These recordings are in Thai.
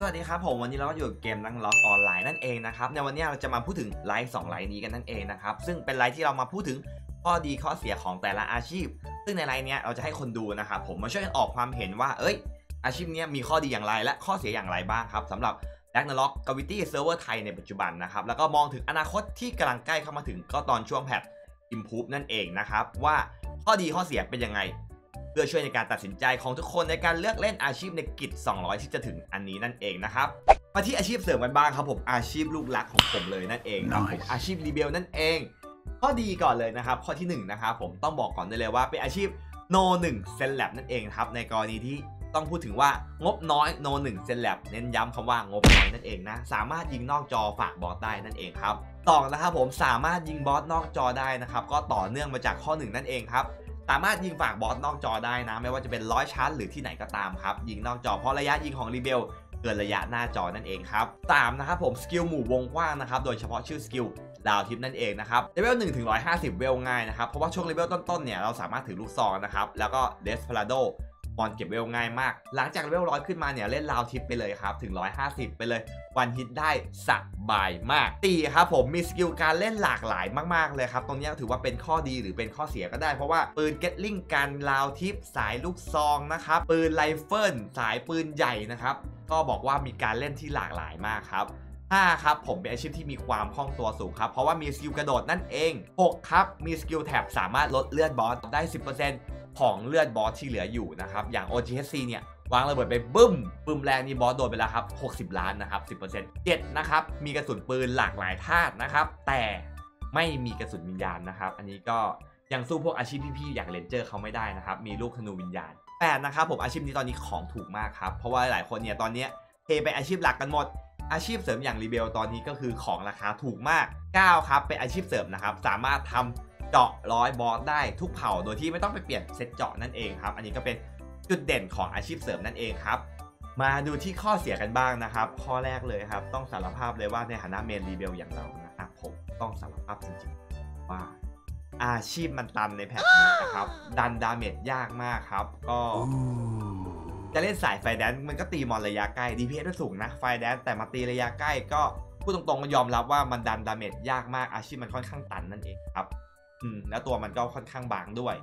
สวัสดีครับผมวันนี้เราก็อยู่เกมนั่งล็อกออนไลน์นั่นเองนะครับในวันนี้เราจะมาพูดถึงไลฟ์2ไลฟ์นี้กันนั่นเองนะครับซึ่งเป็นไลฟ์ที่เรามาพูดถึงข้อดีข้อเสียของแต่ละอาชีพซึ่งในไลฟ์นี้เราจะให้คนดูนะครับผมมาช่วยกันออกความเห็นว่าอาชีพนี้มีข้อดีอย่างไรและข้อเสียอย่างไรบ้างครับสำหรับ Ragnarok Gravity Server ไทยในปัจจุบันนะครับแล้วก็มองถึงอนาคตที่กำลังใกล้เข้ามาถึงก็ตอนช่วงแพท Improve นั่นเองนะครับว่าข้อดีข้อเสียเป็นยังไงเพื่อช่วยในการตัดสินใจของทุกคนในการเลือกเล่นอาชีพในกิจ200ที่จะถึงอันนี้นั่นเองนะครับมาที่อาชีพเสริมกันบ้างครับผมอาชีพลูกรักของผมเลยนั่นเองครับผมอาชีพรีเบลนั่นเองข้อดีก่อนเลยนะครับข้อที่1นะครับผมต้องบอกก่อนได้เลยว่าเป็นอาชีพ No 1 Zen Lab นั่นเองครับในกรณีที่ต้องพูดถึงว่างบน้อย No 1 Zen Lab เน้นย้ำคำว่างบน้อยนั่นเองนะสามารถยิงนอกจอฝากบอสได้นั่นเองครับต่อนะครับผมสามารถยิงบอสนอกจอได้นะครับก็ต่อเนื่องมาจากข้อ1นั่นเองครับสามารถยิงฝากบอสนอกจอได้นะไม่ว่าจะเป็น100ชั้นหรือที่ไหนก็ตามครับยิงนอกจอเพราะระยะยิงของรีเบลเกินระยะหน้าจอนั่นเองครับ3นะครับผมสกิลหมู่วงกว้างนะครับโดยเฉพาะชื่อสกิลดาวทิปนั่นเองนะครับเลเวล1ถึง150เวลง่ายนะครับเพราะว่าช่วงเลเวลต้นๆเนี่ยเราสามารถถือลูกซองนะครับแล้วก็เดสพลาโดมอนเก็บเวลง่ายมากหลังจากเลเวล100ขึ้นมาเนี่ยเล่นราวทิปไปเลยครับถึง150ไปเลยวันฮิตได้สบายมาก4ครับผมมีสกิลการเล่นหลากหลายมากๆเลยครับตรงนี้ถือว่าเป็นข้อดีหรือเป็นข้อเสียก็ได้เพราะว่าปืนเก็ตลิงกันราวทิปสายลูกซองนะครับปืนไรเฟิลสายปืนใหญ่นะครับก็บอกว่ามีการเล่นที่หลากหลายมากครับ5ครับผมเป็นอาชีพที่มีความคล่องตัวสูงครับเพราะว่ามีสกิลกระโดดนั่นเอง6ครับมีสกิลแท็บสามารถลดเลือดบอสได้ 10% ของเลือดบอสที่เหลืออยู่นะครับอย่าง OGHC เนี่ยวางระเบิดไปบึ้มแรงนี่บอสโดนไปแล้วครับ60ล้านนะครับ 10% 7นะครับมีกระสุนปืนหลากหลายธาตุนะครับแต่ไม่มีกระสุนวิญญาณนะครับอันนี้ก็ยังสู้พวกอาชีพพี่ๆอย่างเรนเจอร์เขาไม่ได้นะครับมีลูกธนูวิญญาณ8นะครับผมอาชีพนี้ตอนนี้ของถูกมากครับเพราะว่าหลายคนเนี่ยตอนนี้เทไปอาชีพหลักกันหมดอาชีพเสริมอย่างรีเบลตอนนี้ก็คือของราคาถูกมาก9ครับเป็นอาชีพเสริมนะครับสามารถทำเจาะ100บอสได้ทุกเผ่าโดยที่ไม่ต้องไปเปลี่ยนเซตเจาะนั่นเองครับอันนี้ก็เป็นจุดเด่นของอาชีพเสริมนั่นเองครับมาดูที่ข้อเสียกันบ้างนะครับข้อแรกเลยครับต้องสารภาพเลยว่าในฐานะเมนรีเบลอย่างเรานะครับผมต้องสารภาพจริงๆว่าอาชีพมันตันในแพทนี้นะครับดันดาเมจยากมากครับก็จะเล่นสายไฟแดนมันก็ตีมอนระยะใกล้ DPS สูงนะไฟแดนแต่มาตีระยะใกล้ก็พูดตรงๆก็ยอมรับว่ามันดันดาเมจยากมากอาชีพมันค่อนข้างตันนั่นเองครับแล้วตัวมันก็ค่อนข้างบางด้วย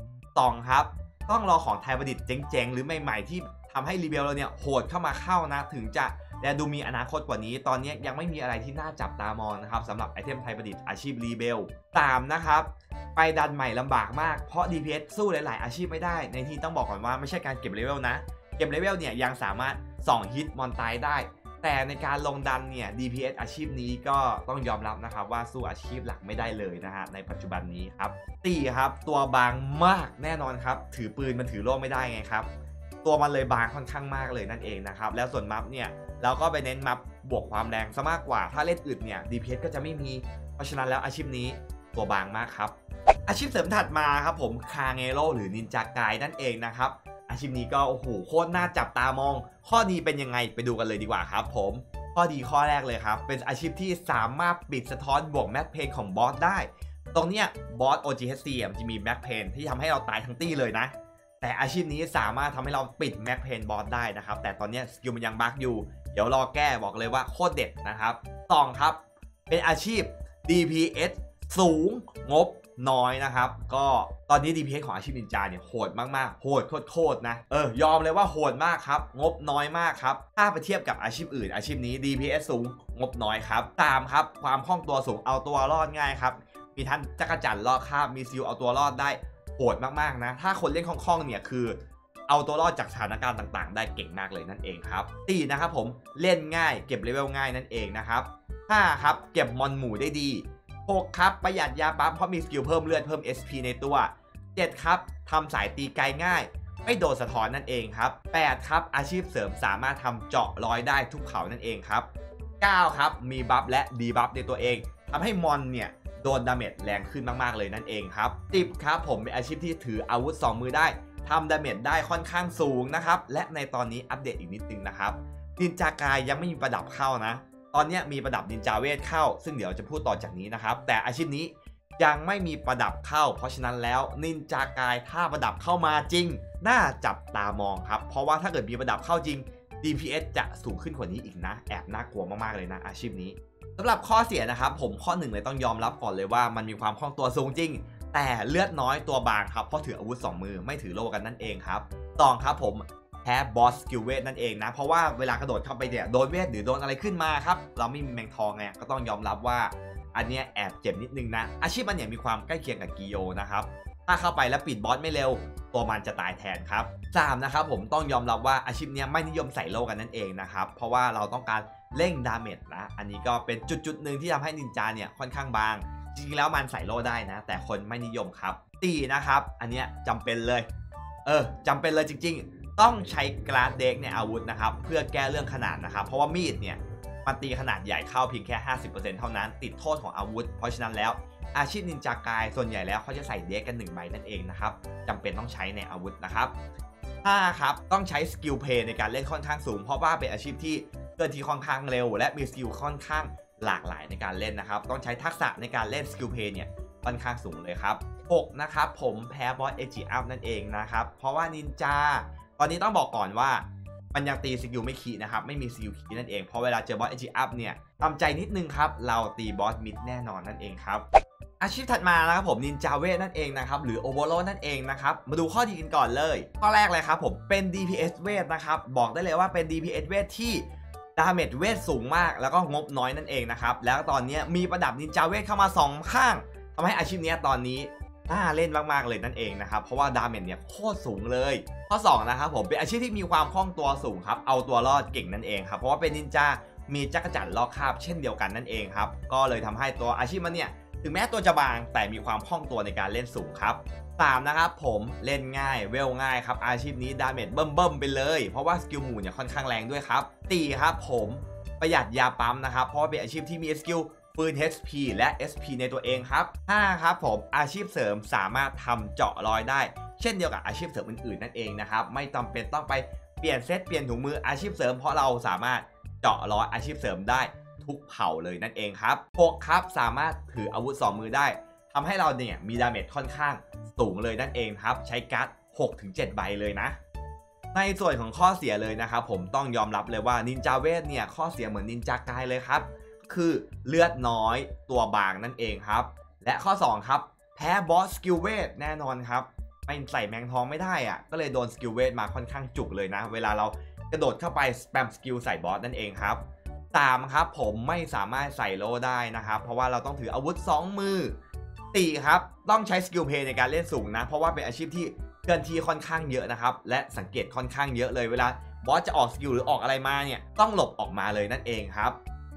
2ครับต้องรอของไทยประดิษฐ์เจ๋งๆหรือใหม่ๆที่ทำให้รีเบลเราเนี่ยโหดเข้ามาเข้านะถึงจะและดูมีอนาคตกว่านี้ตอนนี้ยังไม่มีอะไรที่น่าจับตามองนะครับสำหรับไอเทมไทยประดิษฐ์อาชีพรีเบล3นะครับไปดันใหม่ลำบากมากเพราะ DPS สู้หลายๆอาชีพไม่ได้ในที่ต้องบอกก่อนว่าไม่ใช่การเก็บเลเวลนะเก็บเลเวลเนี่ยยังสามารถ2ฮิตมอนตายได้แต่ในการลงดันเนี่ย DPS อาชีพนี้ก็ต้องยอมรับนะครับว่าสู้อาชีพหลักไม่ได้เลยนะฮะในปัจจุบันนี้ครับตีครับตัวบางมากแน่นอนครับถือปืนมันถือโล่ไม่ได้ไงครับตัวมันเลยบางค่อนข้างมากเลยนั่นเองนะครับแล้วส่วนมัฟเนี่ยเราก็ไปเน้นมัฟบวกความแรงซะมากกว่าถ้าเล่นอึดเนี่ย DPS ก็จะไม่มีเพราะฉะนั้นแล้วอาชีพนี้ตัวบางมากครับอาชีพเสริมถัดมาครับผมคาเงโร่หรือนินจากายนั่นเองนะครับอาชีพนี้ก็โอ้โหโคตรน่าจับตามองข้อดีเป็นยังไงไปดูกันเลยดีกว่าครับผมข้อดีข้อแรกเลยครับเป็นอาชีพที่สามารถปิดสะท้อนบวกแม็กเพนของบอสได้ตรงเนี้ยบอส OGHC มันจะมีแม็กเพนที่ทำให้เราตายทั้งตี้เลยนะแต่อาชีพนี้สามารถทำให้เราปิดแม็กเพนบอสได้นะครับแต่ตอนนี้สกิลมันยังบั๊กอยู่เดี๋ยวรอแก้บอกเลยว่าโคตรเด็ดนะครับ2ครับเป็นอาชีพ DPS สูงงบน้อยนะครับก็ตอนนี้ DPS ของอาชีพนินจาเนี่ยโหดมากๆโหดโคตรนะยอมเลยว่าโหดมากครับงบน้อยมากครับถ้าไปเทียบกับอาชีพอื่นอาชีพนี้ DPS สูงงบน้อยครับ3ครับความคล่องตัวสูงเอาตัวรอดง่ายครับมีท่านจักรจั่นรอดคาบมีซิลเอาตัวรอดได้โหดมากๆนะถ้าคนเล่นคล่องๆเนี่ยคือเอาตัวรอดจากสถานการณ์ต่างๆได้เก่งมากเลยนั่นเองครับ4นะครับผมเล่นง่ายเก็บเลเวลง่ายนั่นเองนะครับ5ครับเก็บมอนหมู่ได้ดี6ครับประหยัดยาปั๊มเพราะมีสกิลเพิ่มเลือดเพิ่ม SP ในตัว7ครับทำสายตีไกลง่ายไม่โดนสะท้อนนั่นเองครับ8ครับอาชีพเสริมสามารถทำเจาะร้อยได้ทุกเผ่านั่นเองครับ9ครับมีบัฟและดีบัฟในตัวเองทำให้มอนเนี่ยโดนดาเมจแรงขึ้นมากๆเลยนั่นเองครับ10ครับผมเป็นอาชีพที่ถืออาวุธ2มือได้ทำดาเมจได้ค่อนข้างสูงนะครับและในตอนนี้อัปเดตอีกนิดนึงนะครับนินจากายยังไม่มีประดับเข้านะตอนนี้มีประดับนินจาเวทเข้าซึ่งเดี๋ยวจะพูดต่อจากนี้นะครับแต่อาชีพนี้ยังไม่มีประดับเข้าเพราะฉะนั้นแล้วนินจากายถ้าประดับเข้ามาจริงน่าจับตามองครับเพราะว่าถ้าเกิดมีประดับเข้าจริง DPS จะสูงขึ้นกว่านี้อีกนะแอบน่ากลัวมากๆเลยนะอาชีพนี้สำหรับข้อเสียนะครับผมข้อหนึ่งเลยต้องยอมรับก่อนเลยว่ามันมีความคล่องตัวสูงจริงแต่เลือดน้อยตัวบางครับเพราะถืออาวุธ2มือไม่ถือโล่กันนั่นเองครับ2ครับผมแพ้บอสสกิลเวทนั่นเองนะเพราะว่าเวลากระโดดเข้าไปเนี่ยโดนเวทหรือโดนอะไรขึ้นมาครับเราไม่มีแมงทองไงก็ต้องยอมรับว่าอันเนี้ยแอบเจ็บนิดนึงนะอาชีพมันเนี่ยมีความใกล้เคียงกับกิโยนะครับถ้าเข้าไปแล้วปิดบอสไม่เร็วตัวมันจะตายแทนครับ3นะครับผมต้องยอมรับว่าอาชีพเนี้ยไม่นิยมใส่โล่กันนั่นเองนะครับเพราะว่าเราต้องการเร่งดาเมจนะอันนี้ก็เป็นจุดหนึ่งที่ทำให้นินจาเนี่ยค่อนข้างบางจริงๆแล้วมันใส่โล่ได้นะแต่คนไม่นิยมครับตีนะครับอันเนี้ยจำเป็นเลยจำเป็นเลยจริงๆต้องใช้กราดเด็กในอาวุธนะครับเพื่อแก้เรื่องขนาดนะครับเพราะว่ามีดเนี่ยมันตีขนาดใหญ่เข้าเพียงแค่ 50% เท่านั้นติดโทษของอาวุธเพราะฉะนั้นแล้วอาชีพนินจากายส่วนใหญ่แล้วเขาจะใส่เด็กกัน1ใบนั่นเองนะครับจำเป็นต้องใช้ในอาวุธนะครับ5ครับต้องใช้สกิลเพย์ในการเล่นค่อนข้างสูงเพราะว่าเป็นอาชีพที่เคลื่อนที่ค่อนข้างเร็วและมีสกิลค่อนข้างหลากหลายในการเล่นนะครับต้องใช้ทักษะในการเล่นสกิลเพย์เนี่ยค่อนข้างสูงเลยครับ6นะครับผมแพ้บอสเอจิอัพนั่นเองนะครับเพราะว่านินจาตอนนี้ต้องบอกก่อนว่ามันยังตีสกิลไม่คีนะครับไม่มีสกิลคีนั่นเองเพราะเวลาเจอบอสเอจิอัพเนี่ยทำใจนิดนึงครับเราตีบอสมิดแน่นอนนั่นเองครับอาชีพถัดมานะครับผมนินจาเวทนั่นเองนะครับหรือโอโบโรนั่นเองนะครับมาดูข้อดีกันก่อนเลยข้อแรกเลยครับผมเป็น DPS เวทนะครับบอกได้เลยว่าเป็น DPS เวทที่ดาเมจเวทสูงมากแล้วก็งบน้อยนั่นเองนะครับแล้วตอนนี้มีประดับนินจาเวทเข้ามา2ข้างทำให้อาชีพนี้ตอนนี้น่าเล่นมากๆเลยนั่นเองนะครับเพราะว่าดาเมจเนี่ยโคตรสูงเลยข้อ2นะครับผมเป็นอาชีพที่มีความคล่องตัวสูงครับเอาตัวรอดเก่งนั่นเองครับเพราะว่าเป็นนินจามีจักรจั่นลอกคราบเช่นเดียวกันนั่นเองครับก็เลยทำให้ตัวอาชีพมันเนี่ยถึงแม้ตัวจะบางแต่มีความคล่องตัวในการเล่นสูงครับ3นะครับผมเล่นง่ายเวลง่ายครับอาชีพนี้ดาเมจเบิ่มไปเลยเพราะว่าสกิลหมู่เนี่ยค่อนข้างแรงด้วยครับ4ครับผมประหยัดยาปั๊มนะครับเพราะว่าเป็นอาชีพที่มีสกิลปืน HP และ SP ในตัวเองครับ5ครับผมอาชีพเสริมสามารถทำเจาะรอยได้เช่นเดียวกับอาชีพเสริมอื่นๆนั่นเองนะครับไม่จำเป็นต้องไปเปลี่ยนเซตเปลี่ยนถุงมืออาชีพเสริมเพราะเราสามารถเจาะรอยอาชีพเสริมได้ทุกเผ่าเลยนั่นเองครับ6ครับสามารถถืออาวุธ2มือได้ทำให้เราเนี่ยมีดาเมจค่อนข้างสูงเลยนั่นเองครับใช้การ์ด 6-7 ใบเลยนะในส่วนของข้อเสียเลยนะครับผมต้องยอมรับเลยว่านินจาเวทเนี่ยข้อเสียเหมือนนินจากายเลยครับคือเลือดน้อยตัวบางนั่นเองครับและข้อ2ครับแพ้บอสสกิลเวทแน่นอนครับไม่ใส่แมงทองไม่ได้อะก็เลยโดนสกิลเวทมาค่อนข้างจุกเลยนะเวลาเรากระโดดเข้าไปสแปมสกิลใส่บอสนั่นเองครับ3ครับผมไม่สามารถใส่โล่ได้นะครับเพราะว่าเราต้องถืออาวุธ2มือ4ครับต้องใช้สกิลเพย์ในการเล่นสูงนะเพราะว่าเป็นอาชีพที่เคลื่อนที่ค่อนข้างเยอะนะครับและสังเกตค่อนข้างเยอะเลยเวลาบอสจะออกสกิลหรือออกอะไรมาเนี่ยต้องหลบออกมาเลยนั่นเองครับ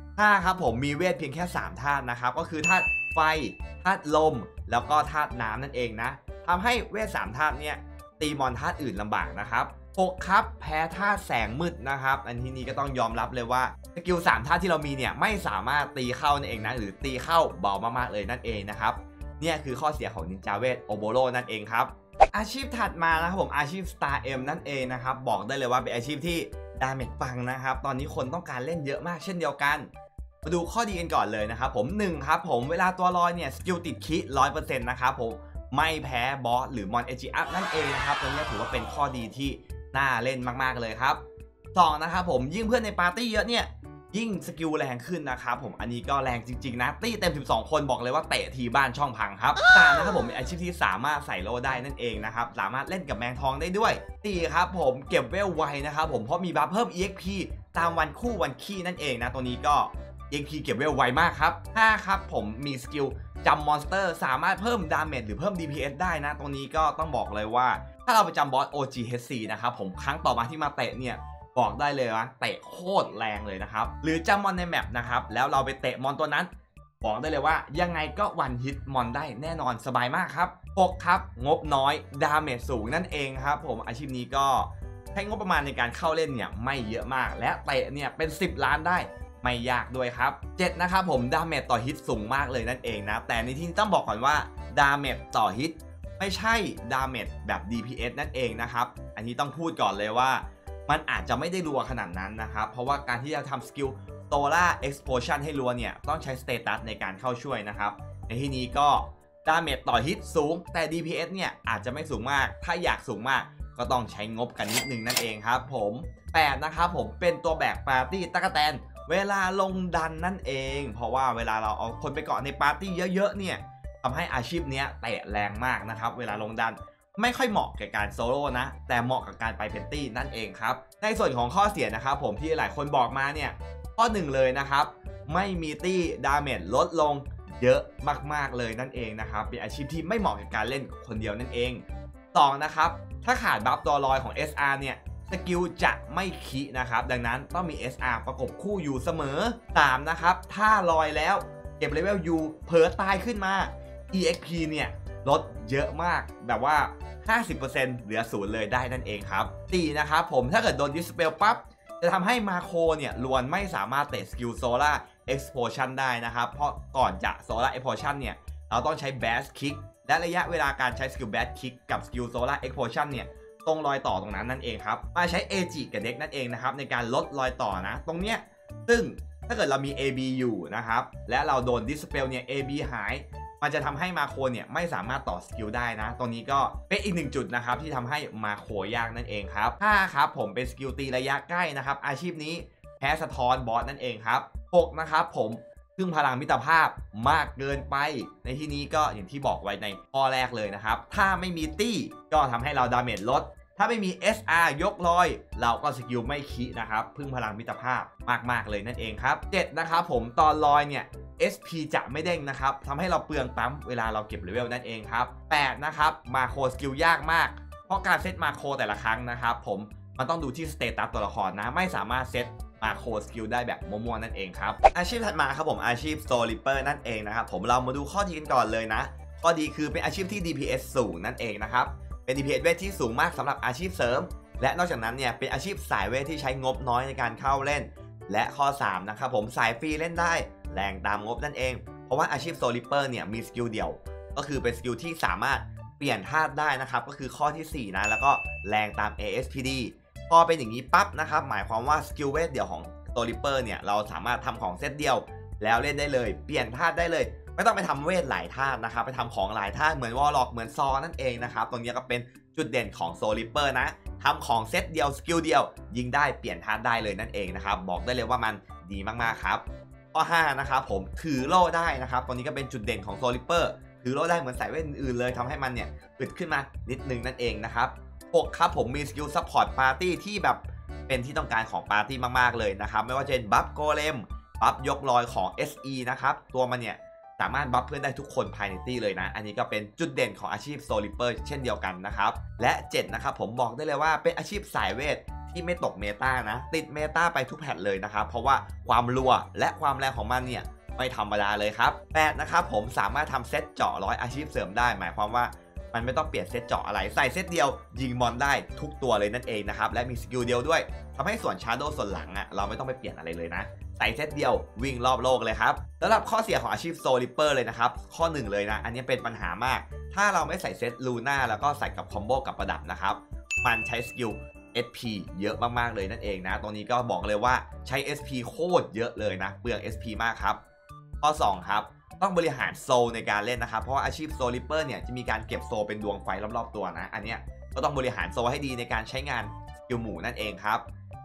5ครับผมมีเวทเพียงแค่3ธาตุนะครับก็คือธาตุไฟธาตุลมแล้วก็ธาตุน้ำนั่นเองนะทำให้เวท3ธาตุเนี่ยตีมอนธาตุอื่นลำบากนะครับ6ครับแพ้ธาตุแสงมืดนะครับอันที่นี้ก็ต้องยอมรับเลยว่าสกิล3ธาตุที่เรามีเนี่ยไม่สามารถตีเข้านั่นเองนะหรือตีเข้าเบามากๆเลยนั่นเองนะครับเนี่ยคือข้อเสียของนินจาเวทโอโบโรนั่นเองครับอาชีพถัดมานะครับผมอาชีพ Star M นั่นเองนะครับบอกได้เลยว่าเป็นอาชีพที่ดาเมจปังนะครับตอนนี้คนต้องการเล่นเยอะมากเช่นเดียวกันมาดูข้อดีกันก่อนเลยนะครับผม1ครับผมเวลาตัวลอยเนี่ยสกิลติดคิ 100% นะครับผมไม่แพ้บอสหรือมอนเอจิอัพนั่นเองนะครับตัวนี้ถือว่าเป็นข้อดีที่น่าเล่นมากๆเลยครับ2นะครับผมยิ่งเพื่อนในปาร์ตี้เยอะเนี่ยยิ่งสกิลแรงขึ้นนะครับผมอันนี้ก็แรงจริงๆนะตี้เต็ม12คนบอกเลยว่าเตะทีบ้านช่องพังครับ3นะครับผมเป็นอาชีพที่สามารถใส่โล่ได้นั่นเองนะครับสามารถเล่นกับแมงทองได้ด้วย4ครับผมเก็บเวลไวนะครับผมเพราะมีบัฟเพิ่ม EXP ตามวันคู่วันขี้นั่นเองนะตัวนี้ก็ EXP เก็บเวลไวมากครับ5ครับผมมีสกิลจำมอนสเตอร์สามารถเพิ่มดาเมจหรือเพิ่ม DPS ได้นะตรงนี้ก็ต้องบอกเลยว่าถ้าเราไปจำบอส OGHC นะครับผมครั้งต่อมาที่มาเตะเนี่ยบอกได้เลยว่าเตะโคตรแรงเลยนะครับหรือจำมอนในแมปนะครับแล้วเราไปเตะมอนตัวนั้นบอกได้เลยว่ายังไงก็วันฮิตมอนได้แน่นอนสบายมากครับ6ครับงบน้อยดาเมจสูงนั่นเองครับผมอาชีพนี้ก็ใช้งบประมาณในการเข้าเล่นเนี่ยไม่เยอะมากและเตะเนี่ยเป็น10 ล้านได้ไม่ยากด้วยครับ7นะครับผมดาเมจต่อฮิตสูงมากเลยนั่นเองนะแต่ในที่นี้ต้องบอกก่อนว่าดาเมจต่อฮิตไม่ใช่ดาเมจแบบ DPS นั่นเองนะครับอันนี้ต้องพูดก่อนเลยว่ามันอาจจะไม่ได้รัวขนาดนั้นนะครับเพราะว่าการที่จะทำสกิล Solar Explosion ให้รัวเนี่ยต้องใช้สเตตัสในการเข้าช่วยนะครับในที่นี้ก็ดาเมจต่อฮิตสูงแต่ DPS เนี่ยอาจจะไม่สูงมากถ้าอยากสูงมากก็ต้องใช้งบกันนิดนึงนั่นเองครับผม8นะครับผมเป็นตัวแบกปาร์ตี้ตั๊กแตนเวลาลงดันนั่นเองเพราะว่าเวลาเราเอาคนไปเกาะในปาร์ตี้เยอะๆเนี่ยทำให้อาชีพนี้เตะแรงมากนะครับเวลาลงดันไม่ค่อยเหมาะกับการโซโล่นะแต่เหมาะกับการไปเป็นตี้นั่นเองครับในส่วนของข้อเสียนะครับผมที่หลายคนบอกมาเนี่ยข้อ1เลยนะครับไม่มีตี้ดาเมจลดลงเยอะมากๆเลยนั่นเองนะครับเป็นอาชีพที่ไม่เหมาะกับการเล่นคนเดียวนั่นเอง2นะครับถ้าขาดบัฟตัวลอยของ SR เนี่ยสกิลจะไม่คินะครับดังนั้นต้องมี SR ประกบคู่อยู่เสมอ3นะครับถ้าลอยแล้วเก็บเลเวล U เผลอตายขึ้นมา EXP เนี่ยลดเยอะมากแบบว่า 50% เหลือ0เลยได้นั่นเองครับ4นะครับผมถ้าเกิดโดนดิสเปลปั๊บจะทำให้มาโคเนี่ยลวนไม่สามารถเตะสกิลโซล่า Explosion ได้นะครับเพราะก่อนจะโซล่า Explosion เนี่ยเราต้องใช้ Bash Kick และระยะเวลาการใช้สกิล Bash Kick กับสกิลโซล่า Explosion เนี่ยตรงรอยต่อตรงนั้นนั่นเองครับมาใช้ AG กับเด็กนั่นเองนะครับในการลดรอยต่อนะตรงเนี้ยซึ่งถ้าเกิดเรามี AB อยู่นะครับและเราโดน Dispel เนี่ย AB หายมันจะทำให้มาโคเนี่ยไม่สามารถต่อสกิลได้นะตรงนี้ก็เป็นอีก1จุดนะครับที่ทำให้มาโคยากนั่นเองครับ5ครับผมเป็นสกิลตีระยะใกล้นะครับอาชีพนี้แพ้สะท้อนบอสนั่นเองครับ6นะครับผมซึ่งพลังมิตรภาพมากเกินไปในที่นี้ก็อย่างที่บอกไว้ในข้อแรกเลยนะครับถ้าไม่มีตี้ก็ทำให้เราดาเมจลดถ้าไม่มี SR ยกลอยเราก็สกิลไม่คินะครับพึ่งพลังมิตรภาพมากๆเลยนั่นเองครับ7นะครับผมตอนลอยเนี่ย SP จะไม่เด้งนะครับทำให้เราเปลืองปั๊มเวลาเราเก็บเลเวลนั่นเองครับ8นะครับมาโคสกิลยากมากเพราะการเซตมาโคแต่ละครั้งนะครับผมมันต้องดูที่สเตตัสตัวละครนะไม่สามารถเซตมาโคสกิลได้แบบมั่วๆนั่นเองครับอาชีพถัดมาครับผมอาชีพโซลิเปอร์นั่นเองนะครับผมเรามาดูข้อดีกันก่อนเลยนะข้อดีคือเป็นอาชีพที่ DPS สูงนั่นเองนะครับเป็น DPS เวทที่สูงมากสำหรับอาชีพเสริมและนอกจากนั้นเนี่ยเป็นอาชีพสายเวทที่ใช้งบน้อยในการเข้าเล่นและข้อ3นะครับผมสายฟรีเล่นได้แรงตามงบนั่นเองเพราะว่าอาชีพโซลิเปอร์เนี่ยมีสกิลเดี่ยวก็คือเป็นสกิลที่สามารถเปลี่ยนธาตุได้นะครับก็คือข้อที่4นะแล้วก็แรงตาม ASPD พอเป็นอย่างนี้ปั๊บนะครับหมายความว่าสกิลเวทเดี่ยวของโซลิเปอร์เนี่ยเราสามารถทำของเซตเดียวแล้วเล่นได้เลยเปลี่ยนธาตุได้เลยไม่ต้องไปทำเวทหลายธาตุนะครับไปทำของหลายธาตุเหมือนวอลล็อกเหมือนซอนั่นเองนะครับตรงนี้ก็เป็นจุดเด่นของโซลิเปอร์นะทำของเซตเดียวสกิลเดียวยิงได้เปลี่ยนธาตุได้เลยนั่นเองนะครับบอกได้เลยว่ามันดีมากๆครับข้อ5นะครับผมถือโล่ได้นะครับตรงนี้ก็เป็นจุดเด่นของโซลิเปอร์ถือโล่ได้เหมือนสายเวทอื่นๆเลยทำให้มันเนี่ยอึดขึ้นมานิดนึงนั่นเองนะครับ6ครับผมมีสกิลซัพพอร์ตปาร์ตี้ที่แบบเป็นที่ต้องการของปาร์ตี้มากๆเลยนะครับไม่ว่าจะเป็นบัฟโกเลมบัฟยกลอยของ SE นะครับตัวมันเนี่ยสามารถบัฟเพื่อนได้ทุกคนภายในตี้เลยนะอันนี้ก็เป็นจุดเด่นของอาชีพโซลิเปอร์เช่นเดียวกันนะครับและ7นะครับผมบอกได้เลยว่าเป็นอาชีพสายเวทที่ไม่ตกเมตานะติดเมตาไปทุกแพทเลยนะครับเพราะว่าความรัวและความแรงของมันเนี่ยไม่ธรรมดาเลยครับ8นะครับผมสามารถทำเซตเจาะ100อาชีพเสริมได้หมายความว่ามันไม่ต้องเปลี่ยนเซตเจาะอะไรใส่เซตเดียวยิงมอนได้ทุกตัวเลยนั่นเองนะครับและมีสกิลเดียวด้วยทำให้ส่วนชาร์โดส่วนหลังเราไม่ต้องไปเปลี่ยนอะไรเลยนะใส่เซตเดียววิ่งรอบโลกเลยครับสำหรับข้อเสียของอาชีพโซลิเปอร์เลยนะครับข้อ1เลยนะอันนี้เป็นปัญหามากถ้าเราไม่ใส่เซตลูน่าแล้วก็ใส่กับคอมโบกับประดับนะครับมันใช้สกิล SP เยอะมากๆเลยนั่นเองนะตรงนี้ก็บอกเลยว่าใช้ SP โคตรเยอะเลยนะเปลือง SP มากครับข้อ2ครับต้องบริหารโซลในการเล่นนะครับเพราะว่าอาชีพโซลิเปอร์เนี่ยจะมีการเก็บโซลเป็นดวงไฟรอบๆตัวนะอันเนี้ยก็ต้องบริหารโซลให้ดีในการใช้งานสกิลหมู่นั่นเองครับ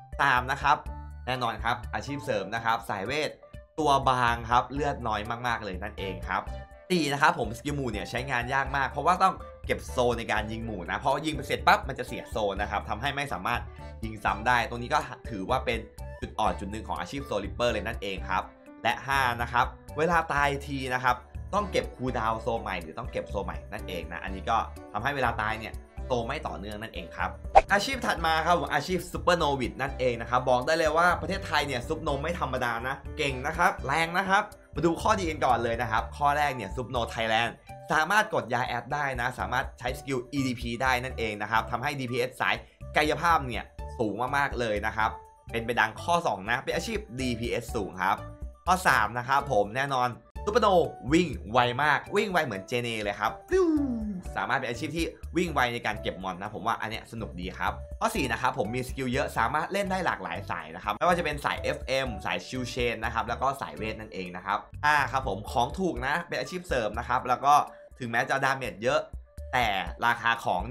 3นะครับแน่นอนครับอาชีพเสริมนะครับสายเวทตัวบางครับเลือดน้อยมากๆเลยนั่นเองครับ4นะครับผมสกิลหมู่เนี่ยใช้งานยากมากเพราะว่าต้องเก็บโซนในการยิงหมู่นะเพราะยิงไปเสร็จปั๊บมันจะเสียโซนนะครับทำให้ไม่สามารถยิงซ้ำได้ตรงนี้ก็ถือว่าเป็นจุดอ่อนจุดหนึ่งของอาชีพโซลิเปอร์เลยนั่นเองครับและ5นะครับเวลาตายทีนะครับต้องเก็บคูลดาวน์โซใหม่หรือต้องเก็บโซใหม่นั่นเองนะอันนี้ก็ทำให้เวลาตายเนี่ยโตไม่ต่อเนื่องนั่นเองครับอาชีพถัดมาครับอาชีพซูเปอร์โนวิดนั่นเองนะครับบอกได้เลยว่าประเทศไทยเนี่ยซุปโนไม่ธรรมดานะเก่งนะครับแรงนะครับมาดูข้อดีกันก่อนเลยนะครับข้อแรกเนี่ยซุปโนไทยแลนด์สามารถกดยาแอดได้นะสามารถใช้สกิล EDP ได้นั่นเองนะครับทำให้ DPS สายกายภาพเนี่ยสูงมากๆเลยนะครับเป็นไปดังข้อ2นะเป็นอาชีพ DPS สูงครับข้อ3นะครับผมแน่นอนซูเปอร์โนวิ่งไวมากวิ่งไวเหมือนเจเนเลยครับสามารถเป็นอาชีพที่วิ่งไวในการเก็บมอนนะผมว่าอันเนี้ยสนุกดีครับข้อ4นะครับผมมีสกิลเยอะสามารถเล่นได้หลากหลายสายนะครับไม่ว่าจะเป็นสาย FM สายชิลเชนนะครับแล้วก็สายเวทนั่นเองนะครับครับผมของถูกนะเป็นอาชีพเสริมนะครับแล้วก็ถึงแม้จะดาเมจเยอะแต่ราคาของเนี่ย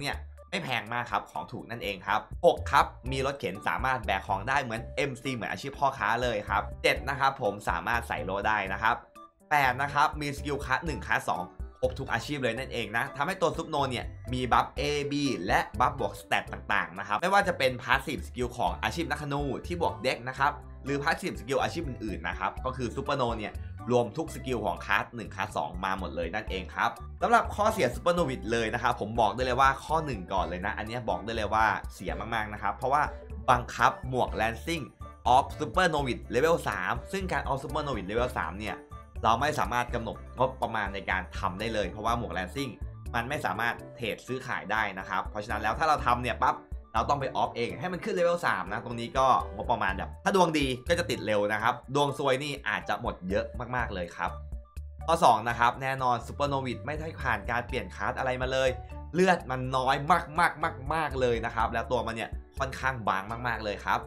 ไม่แพงมากครับของถูกนั่นเองครับ6ครับมีรถเข็นสามารถแบกของได้เหมือน MC เหมือนอาชีพพ่อค้าเลยครับ7นะครับผมสามารถใส่โลได้นะครับ8นะครับมีสกิลคัส1คัส2ครบทุกอาชีพเลยนั่นเองนะทำให้ตัวซุปโนเนี่ยมีบัฟ A B และบัฟบวกสเตตต่างๆนะครับไม่ว่าจะเป็นพาสซีฟสกิลของอาชีพนักธนูที่บวกเด็กนะครับหรือพาสซีฟสกิลอาชีพอื่นๆนะครับก็คือซูเปอร์โนเนี่ยรวมทุกสกิลของคลาส1คลาส2มาหมดเลยนั่นเองครับสำหรับข้อเสียซูเปอร์โนวิดเลยนะครับผมบอกได้เลยว่าข้อ1ก่อนเลยนะอันนี้บอกได้เลยว่าเสียมากๆนะครับเพราะว่าบังคับหมวกแลนซิ่งออฟซูเปอร์โนวิดเลเวล3ซึ่งการออฟซูเปอร์โนวิดเลเวล3เนี่ยเราไม่สามารถกำหนดงบประมาณในการทำได้เลยเพราะว่าหมวกแลนซิ่งมันไม่สามารถเทรดซื้อขายได้นะครับเพราะฉะนั้นแล้วถ้าเราทำเนี่ยปั๊บเราต้องไปออฟเองให้มันขึ้นเลเวล3นะตรงนี้ก็งบประมาณแบบถ้าดวงดีก็จะติดเร็วนะครับดวงซวยนี่อาจจะหมดเยอะมากๆเลยครับข้อ2นะครับแน่นอนซูเปอร์โนวิดไม่ได้ผ่านการเปลี่ยนคลาสอะไรมาเลยเลือดมันน้อยมากเลยนะครับแล้วตัวมันเนี่ยค่อนข้างบางมากๆเลยครับ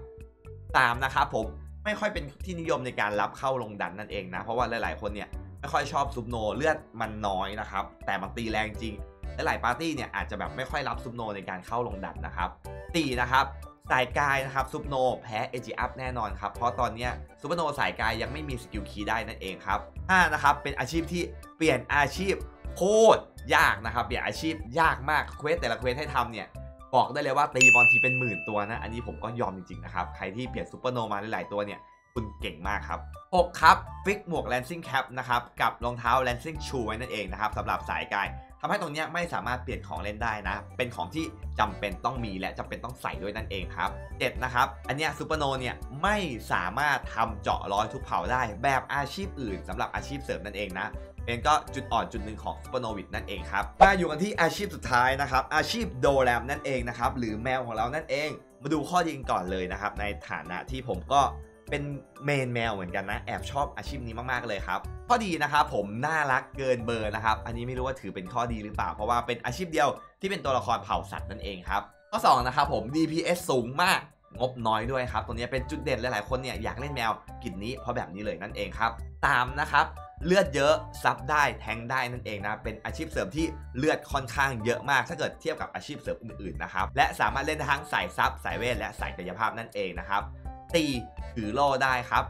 3นะครับผมไม่ค่อยเป็นที่นิยมในการรับเข้าลงดันนั่นเองนะเพราะว่าหลายๆคนเนี่ยไม่ค่อยชอบซุปโนเลือดมันน้อยนะครับแต่มันตีแรงจริงหลายปาร์ตี้เนี่ยอาจจะแบบไม่ค่อยรับซุปโนในการเข้าลงดันนะครับ4นะครับสายกายนะครับซุปโนแพ้เอจิอัพแน่นอนครับเพราะตอนนี้ซุปโนสายกายยังไม่มีสกิลคีย์ได้นั่นเองครับ5นะครับเป็นอาชีพที่เปลี่ยนอาชีพโคตรยากนะครับเปลี่ยนอาชีพยากมากเควสแต่ละเควสให้ทำเนี่ยบอกได้เลยว่าตีบอลทีเป็นหมื่นตัวนะอันนี้ผมก็ยอมจริงๆนะครับใครที่เปลี่ยนซุปเปอร์โนมาหลายๆตัวเนี่ยคุณเก่งมากครับ6ครับฟิกหมวกแลนซิ่งแคปนะครับกับรองเท้าแลนซิ่งชูไว้นั่นเองนะครับสำหรับสายกายทำให้ตรงนี้ไม่สามารถเปลี่ยนของเล่นได้นะเป็นของที่จำเป็นต้องมีและจำเป็นต้องใส่ด้วยนั่นเองครับ7นะครับอันนี้ซูเปอร์โนเนี่ยไม่สามารถทำเจาะร้อยทุกเผ่าได้แบบอาชีพอื่นสำหรับอาชีพเสริมนั่นเองนะเป็นก็จุดอ่อนจุดหนึ่งของซูเปอร์โนวิดนั่นเองครับมาอยู่กันที่อาชีพสุดท้ายนะครับอาชีพโดแรมนั่นเองนะครับหรือแมวของเรานั่นเองมาดูข้อดีกันก่อนเลยนะครับในฐานะที่ผมก็เป็นเมนแมวเหมือนกันนะแอบชอบอาชีพนี้มากๆเลยครับข้อดีนะครับผมน่ารักเกินเบอร์นะครับอันนี้ไม่รู้ว่าถือเป็นข้อดีหรือเปล่าเพราะว่าเป็นอาชีพเดียวที่เป็นตัวละครเผ่าสัตว์นั่นเองครับข้อ2นะครับผม DPS สูงมากงบน้อยด้วยครับตรงนี้เป็นจุดเด่นหลายๆคนเนี่ยอยากเล่นแมวกลิ่นนี้เพราะแบบนี้เลยนั่นเองครับตามนะครับเลือดเยอะซับได้แทงได้นั่นเองนะเป็นอาชีพเสริมที่เลือดค่อนข้างเยอะมากถ้าเกิดเทียบกับอาชีพเสริมอื่นๆนะครับและสามารถเล่นทั้งสายซับสายเวทและสายกายภาพนั่นเองนะครับตีถือโล่ได้ครับ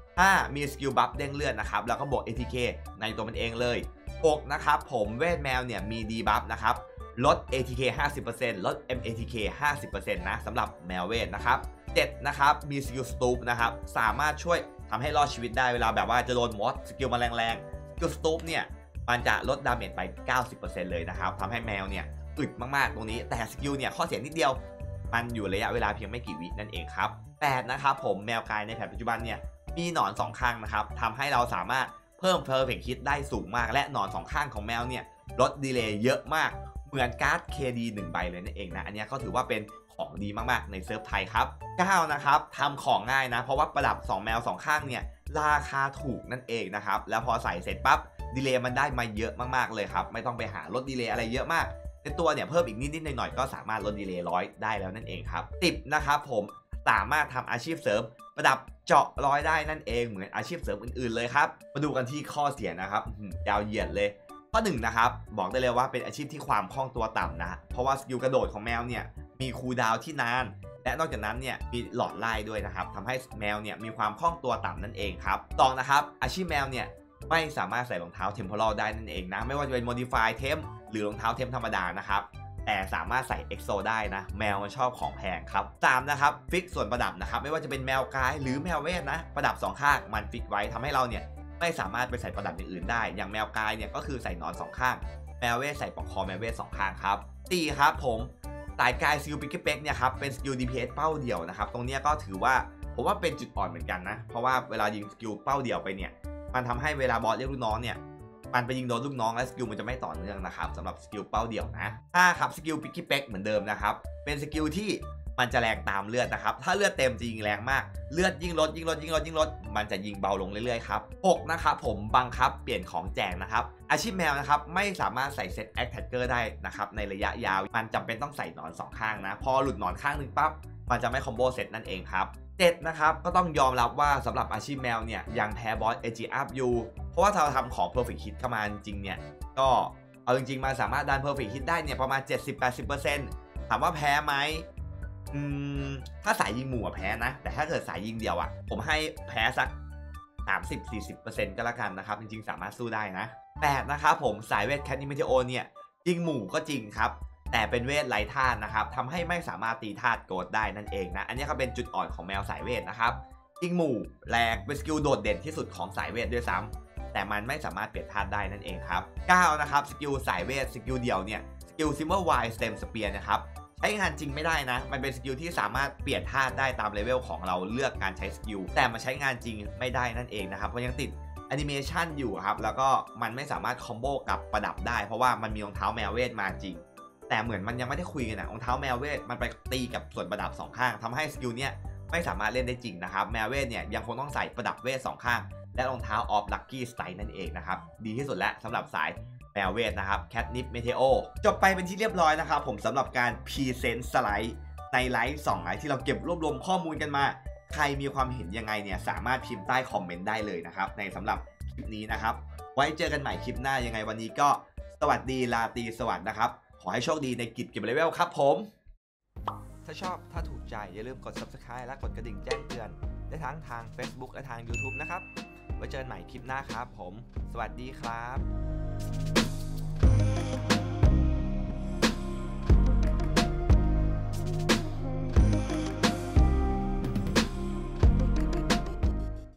5มีสกิลบัฟเด้งเลือดนะครับแล้วก็บวก ATK ในตัวมันเองเลย6นะครับผมเวทแมวเนี่ยมีดีบัฟนะครับลด ATK 50% ลด MATK 50% นะสำหรับแมวเวทนะครับ7นะครับมีสกิลสตูปนะครับสามารถช่วยทำให้รอดชีวิตได้เวลาแบบว่าจะโดนมอสสกิลมาแรงๆสกิลสตูปเนี่ยมันจะลดดาเมจไป 90% เลยนะครับทำให้แมวเนี่ยอึดมากๆตรงนี้แต่สกิลเนี่ยข้อเสียนิดเดียวมันอยู่ระยะเวลาเพียงไม่กี่วินั่นเองครับ8นะครับผมแมวกายในแผนปัจจุบันเนี่ยมีหนอน2ข้างนะครับทำให้เราสามารถเพิ่มเพอร์เฟคฮิตได้สูงมากและหนอน2ข้างของแมวเนี่ยลดดีเลย์เยอะมากเหมือนการ์ด KD 1 ใบเลยนั่นเองนะอันนี้ก็ถือว่าเป็นของดีมากๆในเซิร์ฟไทยครับ9นะครับทำของง่ายนะเพราะว่าประดับ2แมว2ข้างเนี่ยราคาถูกนั่นเองนะครับแล้วพอใส่เสร็จปั๊บดีเลย์มันได้มาเยอะมากๆเลยครับไม่ต้องไปหาลดดีเลย์อะไรเยอะมากในตัวเนี่ยเพิ่มอีกนิดๆหน่อยๆก็สามารถลดดีเลย์100ได้แล้วนั่นเองครับ10นะครับผมสามารถทำอาชีพเสริมประดับเจาะร้อยได้นั่นเองเหมือนอาชีพเสริมอื่นๆเลยครับมาดูกันที่ข้อเสียนะครับยาวเหยียดเลยข้อ1นะครับบอกได้เลยว่าเป็นอาชีพที่ความคล่องตัวต่ำนะเพราะว่าสกิลกระโดดของแมวเนี่ยมีคูลดาวน์ที่นานและนอกจากนั้นเนี่ยมีหลอดไล่ด้วยนะครับทำให้แมวเนี่ยมีความคล่องตัวต่ำนั่นเองครับ2นะครับอาชีพแมวเนี่ยไม่สามารถใส่รองเท้าเทมเพอรัลได้นั่นเองนะไม่ว่าจะเป็น Modify เทมหรือรองเท้าเทมธรรมดานะครับแต่สามารถใส่ EXO ได้นะแมวมันชอบของแพงครับ3นะครับฟิกส่วนประดับนะครับไม่ว่าจะเป็นแมวกายหรือแมวเวทนะประดับ2ข้างมันฟิกไว้ทำให้เราเนี่ยไม่สามารถไปใส่ประดับอย่างอื่นได้อย่างแมวกายเนี่ยก็คือใส่นอน2ข้างแมวเวทใส่ปลอกคอแมวเวท2ข้างครับ4ครับผมสายกายสกิลปิกเก็ตเป็กเนี่ยครับเป็นสกิล DPS เป้าเดี่ยวนะครับตรงนี้ก็ถือว่าผมว่าเป็นจุดอ่อนเหมือนกันนะเพราะว่าเวลายิงสกิลเป้าเดี่ยวไปเนี่ยมันทำให้เวลาบอสเรียกลูกน้องเนี่ยมันไปยิงโดนลูกน้องและสกิลมันจะไม่ต่อเนื่องนะครับสำหรับสกิลเป้าเดี่ยวนะ5ครับสกิลปิกเก็ตเป็กเหมือนเดิมนะครับเป็นสกิลที่มันจะแรงตามเลือดนะครับถ้าเลือดเต็มจะยิงแรงมากเลือดยิ่งลดมันจะยิงเบาลงเรื่อยๆครับ6นะครับผมบังคับเปลี่ยนของแจกนะครับอาชีพแมวนะครับไม่สามารถใส่เซตแอคแท็กเกอร์ได้นะครับในระยะยาวมันจำเป็นต้องใส่หนอน2ข้างนะพอหลุดหนอนข้างหนึ่งปั๊บมันจะไม่คอมโบเซตนั่นเองครับ7นะครับก็ต้องยอมรับว่าสำหรับอาชีพแมวเนี่ยยังแพ้บอสเอจิอัพอยู่เพราะว่าถ้าเราทำของ Perfect Hit เข้ามาจริงเนี่ยก็เอาจริงๆมาสามารถดัน Perfect Hit ได้เนี่ยประมาณ 70-80% ถามว่าแพ้ไหมถ้าสายยิงหมู่แพ้นะแต่ถ้าเกิดสายยิงเดียวผมให้แพ้สัก 30-40% ก็แล้วกันนะครับจริงๆสามารถสู้ได้นะ8นะครับผมสายเวทแคทนิเมเทโอเนี่ยยิงหมู่ก็จริงครับแต่เป็นเวทไร้ธาตุนะครับทำให้ไม่สามารถตีธาตุโกรธได้นั่นเองนะอันนี้ก็เป็นจุดอ่อนของแมวสายเวทนะครับยิงหมู่แรงเป็นสกิลโดดเด่นที่สุดของสายเวทด้วยซ้ำแต่มันไม่สามารถเปลี่ยนธาตุได้นั่นเองครับ9นะครับสกิลสายเวทสกิลเดียวเนี่ยสกิลซิมเบอร์ไวสเต็มสเปียร์นะครับใช้งานจริงไม่ได้นะมันเป็นสกิลที่สามารถเปลี่ยนธาตุได้ตามเลเวลของเราเลือกการใช้สกิลแต่มาใช้งานจริงไม่ได้นั่นเองนะครับเพราะยังติดแอนิเมชันอยู่ครับแล้วก็มันไม่สามารถคอมโบกับประดับได้เพราะว่ามันมีรองเท้าแมวเวทมาจริงแต่เหมือนมันยังไม่ได้คุยกันนะรองเท้าแมวเวทมันไปตีกับส่วนประดับ2ข้างทำให้สกิลเนี้ยไม่สามารถเล่นได้จริงนะครับแมวเวทเนี่ยยังคงต้องใส่ประดับเวท2ข้างและรองเท้าออฟลัคกี้สไตล์นั่นเองนะครับดีที่สุดแล้วสำหรับสายแมวเวทนะครับแคทนิปเมเทโอจบไปเป็นที่เรียบร้อยนะครับผมสำหรับการพรีเซนต์สไลด์ในไลฟ์2ไลฟ์ที่เราเก็บรวบรวมข้อมูลกันมาใครมีความเห็นยังไงเนี่ยสามารถพิมพ์ใต้คอมเมนต์ได้เลยนะครับในสำหรับคลิปนี้นะครับไว้เจอกันใหม่คลิปหน้ายังไงวันนี้ก็สวัสดีราตรีสวัสดิ์นะครับขอให้โชคดีในกิจเก็บเลเวลครับผมถ้าชอบถ้าถูกใจอย่าลืมกด Subscribe และกดกระดิ่งแจ้งเตือนได้ทั้งทาง Facebook และทาง YouTube นะครับไว้เจอกันใหม่คลิปหน้าครับผมสวัสดีครับ